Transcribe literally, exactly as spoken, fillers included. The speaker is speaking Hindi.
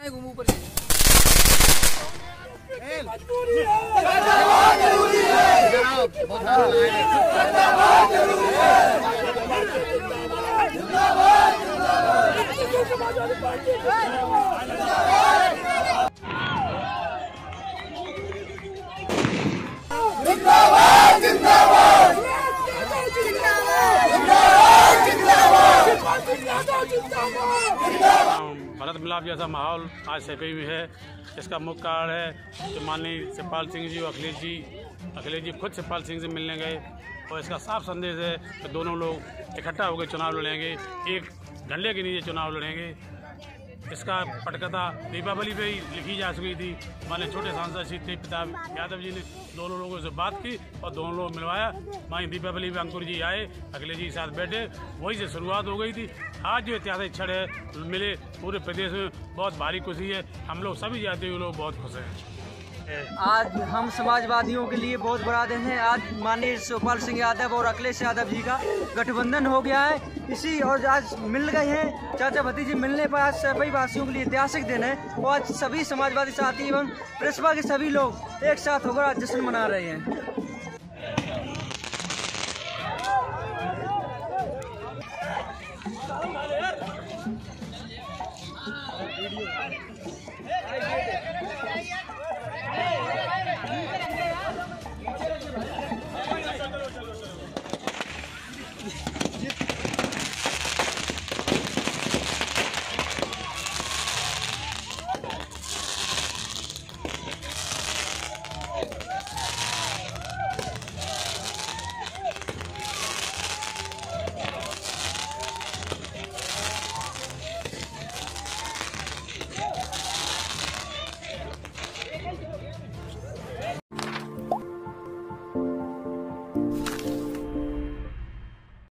घूमू ऊपर भारत मिलाप जैसा माहौल आज सेपी में है। इसका मुख्य कारण है कि माननीय शिवपाल सिंह जी और अखिलेश जी अखिलेश जी खुद शिवपाल सिंह से मिलने गए और इसका साफ संदेश है कि दोनों लोग इकट्ठा होकर चुनाव लड़ेंगे, एक झंडे के नीचे चुनाव लड़ेंगे। इसका पटकथा दीपावली पे ही लिखी जा चुकी थी। माननीय छोटे सांसद श्री तेज प्रताप यादव जी ने दोनों लोगों से बात की और दोनों लोग मिलवाया। माननीय दीपावली में अंकुर जी आए, अखिलेश जी के साथ बैठे, वहीं से शुरुआत हो गई थी। आज जो ऐतिहासिक क्षण है मिले, पूरे प्रदेश में बहुत भारी खुशी है। हम लोग सभी जाति के लोग बहुत खुश हैं। आज हम समाजवादियों के लिए बहुत बड़ा दिन है। आज माननीय शिवपाल सिंह यादव और अखिलेश यादव जी का गठबंधन हो गया है। इसी और आज मिल गए हैं चाचा भतीजे मिलने पर आज सभी वासियों के लिए ऐतिहासिक दिन है। और आज सभी समाजवादी साथी एवं प्रेसपा के सभी लोग एक साथ होकर आज जश्न मना रहे हैं।